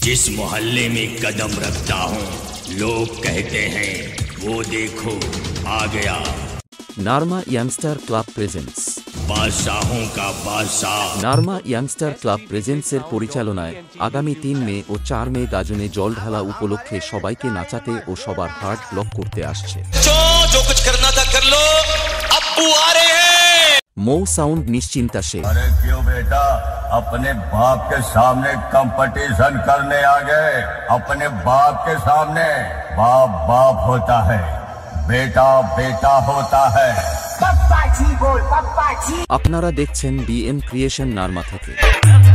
जिस मोहल्ले में कदम रखता हूँ लोग कहते हैं वो देखो आ गया। नारमा यंगस्टार क्लाब प्रेजेंट्स बादशाहों का बादशाह। नारमा यंगस्टार क्लाब প্রেজেন্টসের পরিচালনায় আগামী 3 মে ও 4 মে গাজনে জল ঢালা উপলক্ষে সবাইকে নাচাতে ও সবার হার্ট ব্লক করতে আসছে। जो कुछ करना था कर लो, अप्पू आ रहे हैं। मो साउंड निश्चिंता से। अरे क्यों बेटा, अपने बाप के सामने कंपटीशन करने आ गए। अपने बाप के सामने बाप बाप होता है, बेटा बेटा होता है। पप्पा जी बोल, पप्पा जी। আপনারা দেখছেন বিএম ক্রিয়েশন নারমা থেকে।